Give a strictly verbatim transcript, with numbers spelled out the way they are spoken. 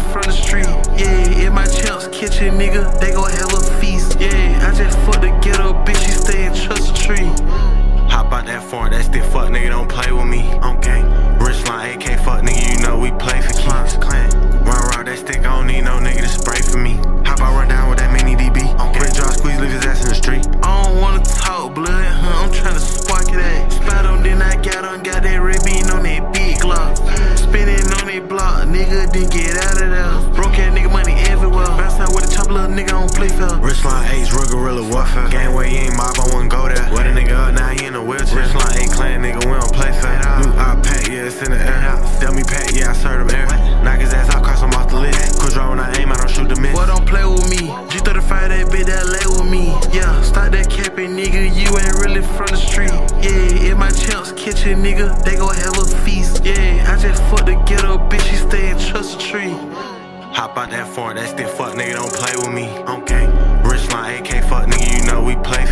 from the street. Yeah, in my champs kitchen, nigga, they gon' have a feast. Yeah, I just fucked the ghetto bitch, she stay in trust tree. Hop out that foreign, that stiff fuck nigga don't play with me. On gang, Richline A K fuck nigga, you know we play for keys. Clan, run around that stick, I don't need no nigga to spray for me. Hop out, run down with that mini D B. On gang, draw squeeze, leave his ass in the street. I don't wanna talk blood, huh? I'm tryna spark it at. Spat on, then I got on, got that red bean on that big glock. Spinning on that block, nigga, then get out of there. Broke ass nigga money everywhere. Bounce out with a chop, little nigga on play fair. Richline A's, real gorilla warfare. Gang where you ain't mob, I wouldn't go there. What a nigga up, now he in a wheelchair. Richline A clan, nigga, we don't play fair. New op pack, yeah, it's in the air. Dummy pack, yeah, I serve him air. Knock his ass out, cross him off the list. Cruise round when I aim, I don't shoot the miss. Boy, don't play with me. G thirty-five, that bitch, that lay with me. Yeah, start that capping, nigga, you ain't really from the street. Yeah, in my champs kitchen, nigga, they gon' have a feast. Yeah, I just fucked the ghetto bitch, she stay in trust tree. Hop out that foreign, that stiff fuck nigga don't play with me. On gang, Richline A K fuck nigga, you know we play